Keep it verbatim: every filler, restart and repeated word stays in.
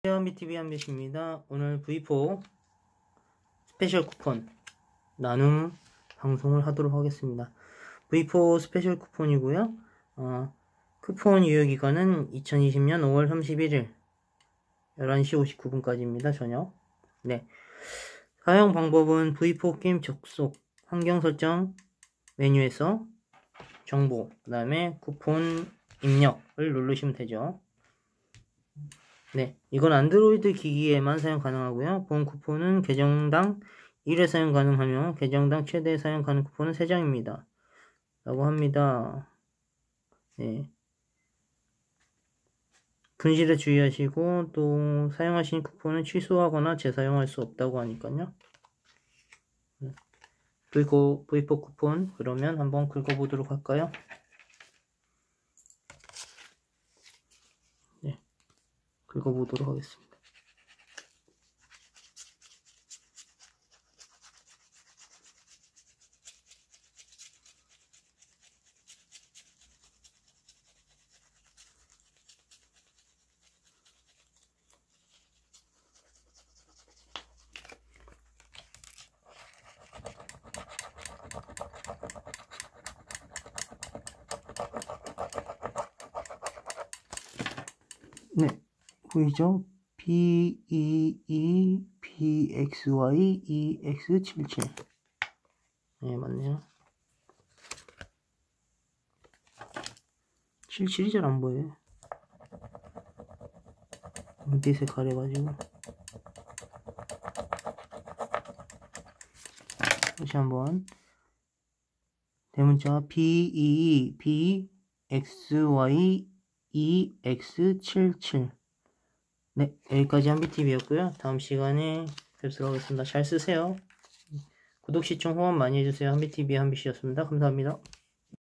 한비티비 한빛입니다. 오늘 브이포 스페셜 쿠폰 나눔 방송을 하도록 하겠습니다. 브이포 스페셜 쿠폰이고요. 어, 쿠폰 유효기간은 이천이십년 오월 삼십일일 열한시 오십구분까지입니다. 저녁. 네. 사용 방법은 브이포 게임 접속, 환경 설정 메뉴에서 정보, 그 다음에 쿠폰 입력을 누르시면 되죠. 네, 이건 안드로이드 기기에만 사용 가능하고요. 본 쿠폰은 계정당 일 회 사용 가능하며 계정당 최대 사용 가능 쿠폰은 세 장입니다. 라고 합니다. 네. 분실에 주의하시고 또 사용하신 쿠폰은 취소하거나 재사용할 수 없다고 하니까요. 네. 브이포, 브이포 쿠폰 그러면 한번 긁어보도록 할까요? 네. 긁어보도록 하겠습니다. 네, 보이죠? 비 이이 비 엑스 와이 이 엑스 칠칠. 네, 맞네요. 칠칠이 잘 안 보여요. 빛에 가려가지고. 다시 한번. 대문자 비 이이 비 엑스 와이 이 엑스 칠칠. 네, 여기까지 한비티비였고요. 다음 시간에 뵙도록 하겠습니다. 잘 쓰세요. 구독, 시청, 후원 많이 해주세요. 한비티비 한비씨였습니다. 감사합니다.